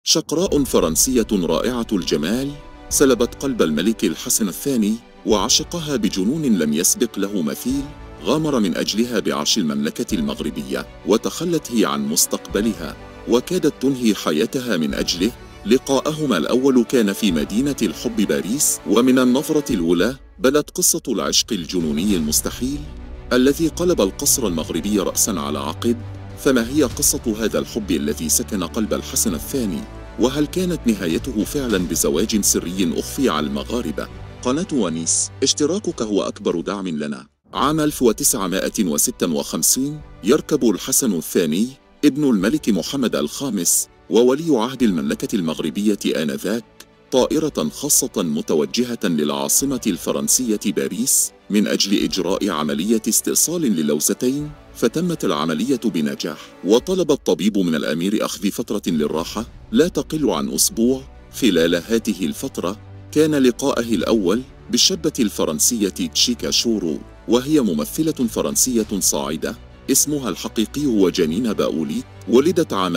شقراء فرنسية رائعة الجمال سلبت قلب الملك الحسن الثاني وعشقها بجنون لم يسبق له مثيل. غامر من أجلها بعرش المملكة المغربية وتخلت هي عن مستقبلها وكادت تنهي حياتها من أجله. لقاءهما الأول كان في مدينة الحب باريس، ومن النظرة الأولى بدت قصة العشق الجنوني المستحيل الذي قلب القصر المغربي رأسا على عقب. فما هي قصة هذا الحب الذي سكن قلب الحسن الثاني؟ وهل كانت نهايته فعلا بزواج سري أخفي على المغاربة؟ قناة ونيس، اشتراكك هو أكبر دعم لنا. عام 1956 يركب الحسن الثاني ابن الملك محمد الخامس وولي عهد المملكة المغربية آنذاك طائرة خاصة متوجهة للعاصمة الفرنسية باريس من أجل إجراء عملية استئصال للوزتين، فتمت العملية بنجاح. وطلب الطبيب من الأمير أخذ فترة للراحة لا تقل عن أسبوع. خلال هذه الفترة كان لقاءه الأول بالشابة الفرنسية تشيكا شورو، وهي ممثلة فرنسية صاعدة. اسمها الحقيقي هو جانينا باولي، ولدت عام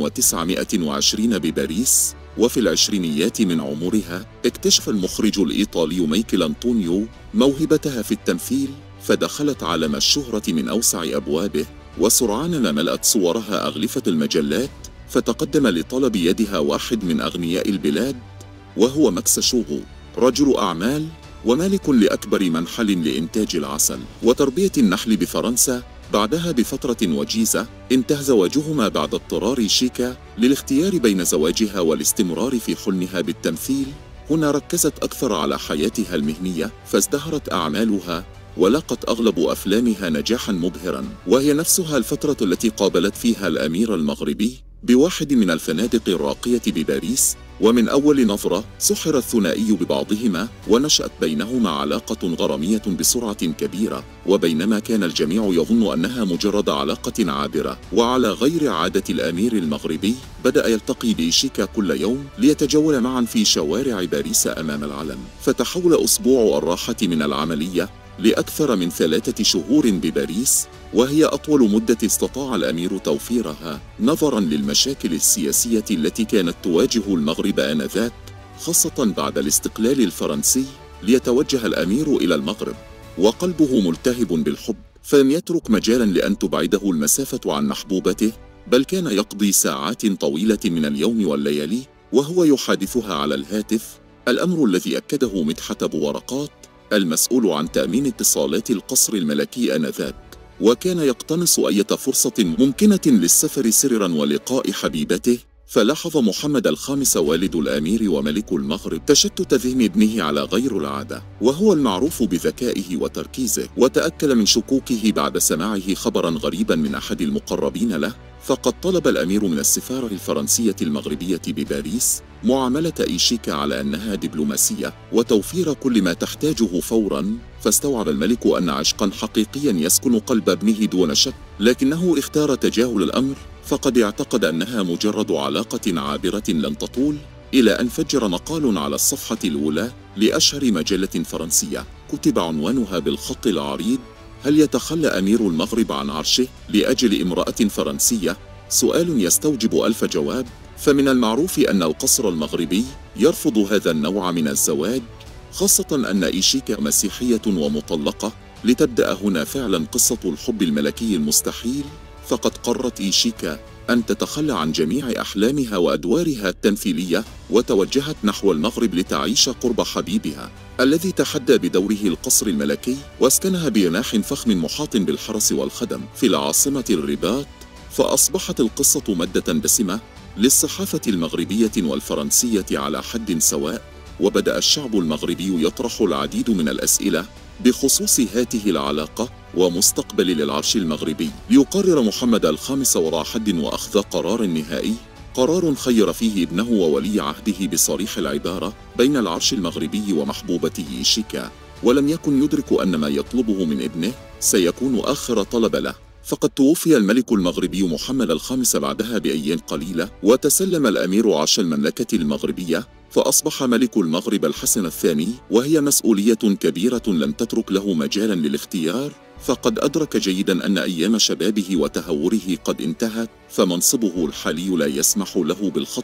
1920 بباريس، وفي العشرينيات من عمرها اكتشف المخرج الإيطالي مايكل أنطونيو موهبتها في التمثيل، فدخلت عالم الشهرة من أوسع أبوابه، وسرعان ما ملأت صورها أغلفة المجلات. فتقدم لطلب يدها واحد من أغنياء البلاد وهو ماكس شوغو، رجل أعمال ومالك لأكبر منحل لإنتاج العسل وتربية النحل بفرنسا. بعدها بفترة وجيزة انتهى زواجهما بعد اضطرار شيكا للاختيار بين زواجها والاستمرار في حلمها بالتمثيل. هنا ركزت أكثر على حياتها المهنية فازدهرت أعمالها ولقت أغلب أفلامها نجاحا مبهرا، وهي نفسها الفترة التي قابلت فيها الأمير المغربي بواحد من الفنادق الراقية بباريس، ومن أول نظرة سحر الثنائي ببعضهما ونشأت بينهما علاقة غرامية بسرعة كبيرة. وبينما كان الجميع يظن أنها مجرد علاقة عابرة وعلى غير عادة الأمير المغربي، بدأ يلتقي بشيكا كل يوم ليتجول معا في شوارع باريس أمام العلم. فتحول أسبوع الراحة من العملية لأكثر من 3 شهور بباريس، وهي أطول مدة استطاع الأمير توفيرها نظراً للمشاكل السياسية التي كانت تواجه المغرب آنذاك، خاصة بعد الاستقلال الفرنسي. ليتوجه الأمير إلى المغرب وقلبه ملتهب بالحب، فلم يترك مجالاً لأن تبعده المسافة عن محبوبته، بل كان يقضي ساعات طويلة من اليوم والليالي وهو يحادثها على الهاتف، الأمر الذي أكده مدحت بورقات المسؤول عن تأمين اتصالات القصر الملكي آنذاك. وكان يقتنص أي فرصة ممكنة للسفر سرا ولقاء حبيبته. فلاحظ محمد الخامس والد الأمير وملك المغرب تشتت ذهن ابنه على غير العادة، وهو المعروف بذكائه وتركيزه، وتأكد من شكوكه بعد سماعه خبرا غريبا من أحد المقربين له. فقد طلب الأمير من السفارة الفرنسية المغربية بباريس معاملة إيشيكا على أنها دبلوماسية وتوفير كل ما تحتاجه فوراً. فاستوعب الملك أن عشقاً حقيقياً يسكن قلب ابنه دون شك، لكنه اختار تجاهل الأمر، فقد اعتقد أنها مجرد علاقة عابرة لن تطول. إلى أن فجر مقال على الصفحة الأولى لأشهر مجلة فرنسية كتب عنوانها بالخط العريض: هل يتخلى أمير المغرب عن عرشه لأجل امرأة فرنسية؟ سؤال يستوجب 1000 جواب. فمن المعروف أن القصر المغربي يرفض هذا النوع من الزواج، خاصة أن إيشيكا مسيحية ومطلقة. لتبدأ هنا فعلا قصة الحب الملكي المستحيل، فقد قررت إيشيكا أن تتخلى عن جميع أحلامها وأدوارها التمثيلية وتوجهت نحو المغرب لتعيش قرب حبيبها الذي تحدى بدوره القصر الملكي، واسكنها بجناح فخم محاط بالحرس والخدم في العاصمة الرباط. فأصبحت القصة مادة دسمة للصحافة المغربية والفرنسية على حد سواء، وبدأ الشعب المغربي يطرح العديد من الأسئلة بخصوص هذه العلاقة ومستقبل للعرش المغربي. ليقرر محمد الخامس وراء حد وأخذ قرار نهائي، قرار خير فيه ابنه وولي عهده بصريح العبارة بين العرش المغربي ومحبوبته إيشيكا، ولم يكن يدرك أن ما يطلبه من ابنه سيكون آخر طلب له. فقد توفي الملك المغربي محمد الخامس بعدها بأيام قليلة، وتسلم الأمير عرش المملكة المغربية، فأصبح ملك المغرب الحسن الثاني، وهي مسؤولية كبيرة لم تترك له مجالا للاختيار. فقد أدرك جيدا أن أيام شبابه وتهوره قد انتهت، فمنصبه الحالي لا يسمح له بالخطأ.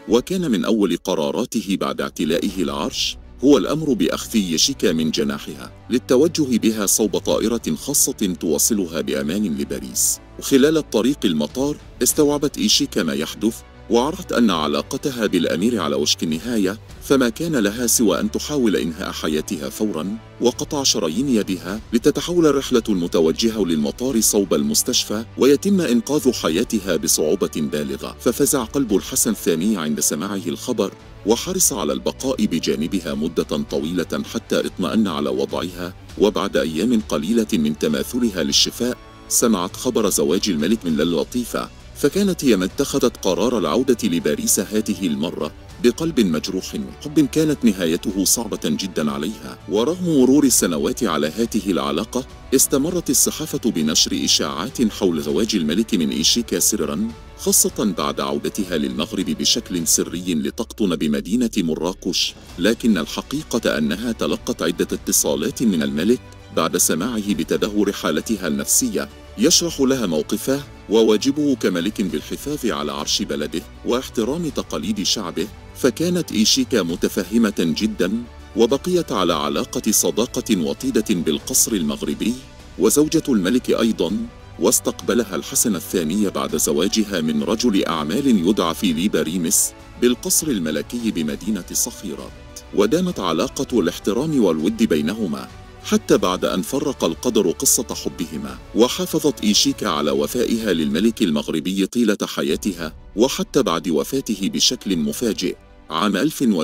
وكان من أول قراراته بعد اعتلائه العرش هو الأمر بأخذ إيشيكا من جناحها للتوجه بها صوب طائرة خاصة توصلها بأمان لباريس. وخلال الطريق المطار استوعبت إيشيكا ما يحدث، وعرفت أن علاقتها بالأمير على وشك النهاية، فما كان لها سوى أن تحاول إنهاء حياتها فوراً وقطع شرايين يدها لتتحول الرحلة المتوجهة للمطار صوب المستشفى ويتم إنقاذ حياتها بصعوبة بالغة. ففزع قلب الحسن الثاني عند سماعه الخبر، وحرص على البقاء بجانبها مدة طويلة حتى اطمأن على وضعها. وبعد أيام قليلة من تماثلها للشفاء سمعت خبر زواج الملك من اللطيفة، فكانت هي من اتخذت قرار العودة لباريس هذه المرة بقلب مجروح وحب كانت نهايته صعبة جدا عليها. ورغم مرور السنوات على هذه العلاقة استمرت الصحافة بنشر إشاعات حول زواج الملك من إيشيكا سرا، خاصة بعد عودتها للمغرب بشكل سري لتقطن بمدينة مراكش. لكن الحقيقة أنها تلقت عدة اتصالات من الملك بعد سماعه بتدهور حالتها النفسية، يشرح لها موقفه وواجبه كملك بالحفاظ على عرش بلده واحترام تقاليد شعبه. فكانت إيشيكا متفهمة جدا، وبقيت على علاقة صداقة وطيدة بالقصر المغربي وزوجة الملك أيضا. واستقبلها الحسن الثاني بعد زواجها من رجل أعمال يدعى فيليب ريمس بالقصر الملكي بمدينة صخيرات، ودامت علاقة الاحترام والود بينهما حتى بعد أن فرق القدر قصة حبهما. وحافظت إيشيكا على وفائها للملك المغربي طيلة حياتها، وحتى بعد وفاته بشكل مفاجئ عام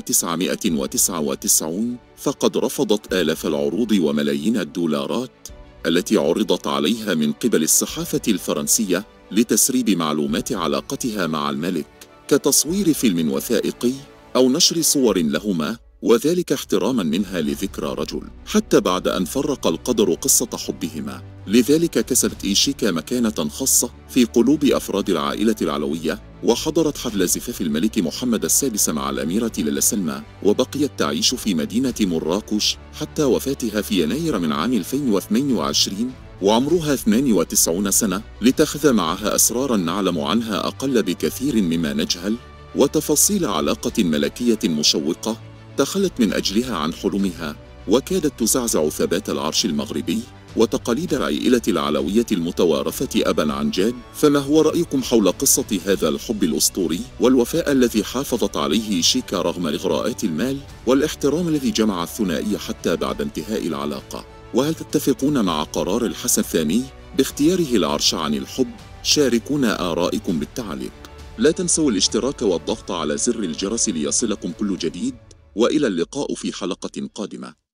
1999 فقد رفضت آلاف العروض وملايين الدولارات التي عرضت عليها من قبل الصحافة الفرنسية لتسريب معلومات علاقتها مع الملك، كتصوير فيلم وثائقي أو نشر صور لهما، وذلك احتراما منها لذكرى رجل. حتى بعد أن فرق القدر قصة حبهما، لذلك كسبت إيشيكا مكانة خاصة في قلوب أفراد العائلة العلوية، وحضرت حفل زفاف الملك محمد السادس مع الأميرة ليلى سلمى، وبقيت تعيش في مدينة مراكش حتى وفاتها في يناير من عام 2022 وعمرها 92 سنة، لتأخذ معها أسرارا نعلم عنها أقل بكثير مما نجهل، وتفاصيل علاقة ملكية مشوقة تخلت من أجلها عن حلمها وكادت تزعزع ثبات العرش المغربي وتقاليد العائلة العلوية المتوارثة أبا عن جد. فما هو رأيكم حول قصة هذا الحب الأسطوري والوفاء الذي حافظت عليه إيشيكا رغم إغراءات المال، والاحترام الذي جمع الثنائي حتى بعد انتهاء العلاقة؟ وهل تتفقون مع قرار الحسن الثاني باختياره العرش عن الحب؟ شاركونا آرائكم بالتعليق. لا تنسوا الاشتراك والضغط على زر الجرس ليصلكم كل جديد، وإلى اللقاء في حلقة قادمة.